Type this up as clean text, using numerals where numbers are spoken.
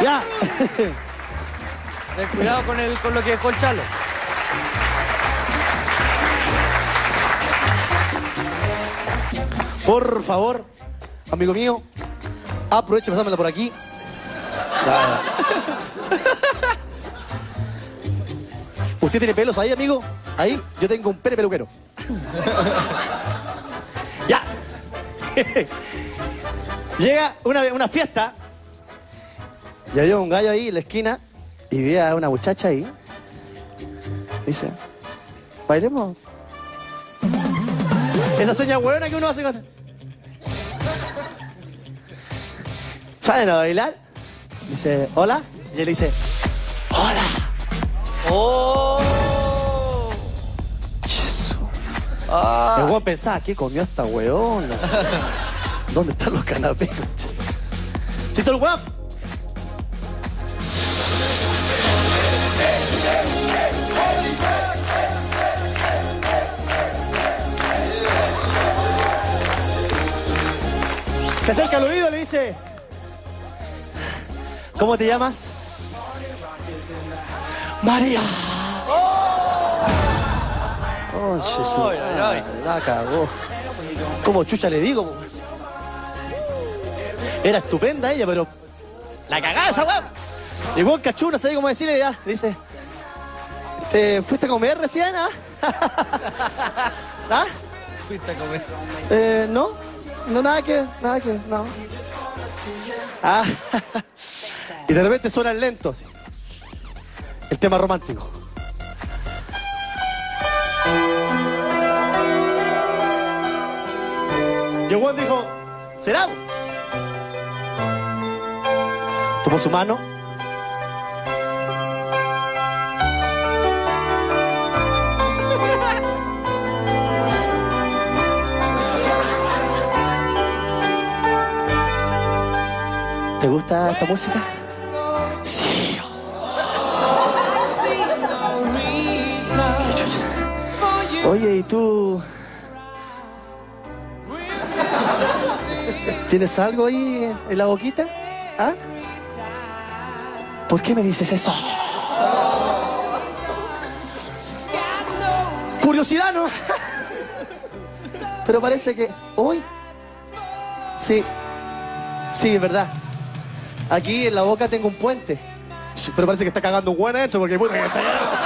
Ya. Ten cuidado con lo que dejó el Chalo. Por favor, amigo mío, aproveche y pasármela por aquí. Ya. ¿Usted tiene pelos ahí, amigo? Ahí, yo tengo un pene peluquero. Ya. Llega una fiesta y había un gallo ahí en la esquina y ve a una muchacha ahí. Dice, ¿bailemos? Esa señal buena que uno hace con... ¿Saben a bailar? Dice, ¿hola? Y él dice, ¡hola! ¡Oh! Jesús. Ah. El weón pensaba, ¿qué comió esta weona? ¿Dónde están los canapés? ¡Sí, hizo el weón! Se acerca al oído y le dice, ¿cómo te llamas? María. Oh, Jesús. Ay, ay, ay. La cagó. ¿Cómo chucha le digo? Era estupenda ella, pero la cagada esa weá. Y weón cachú, no sabía cómo decirle, ya. Dice, ¿te fuiste a comer recién? ¿Ah? ¿Ah? Fuiste a comer. No. No, nada que, no. Ah, y de repente suena el lento, así. El tema romántico. Y el Juan dijo, ¿será? Tomó su mano. ¿Te gusta esta música? Sí. Oye, ¿y tú? ¿Tienes algo ahí en la boquita? ¿Ah? ¿Por qué me dices eso? Curiosidad, ¿no? Pero parece que... ¿Hoy? Sí. Sí, es verdad. Aquí en la boca tengo un puente. Pero parece que está cagando un buen adentro porque...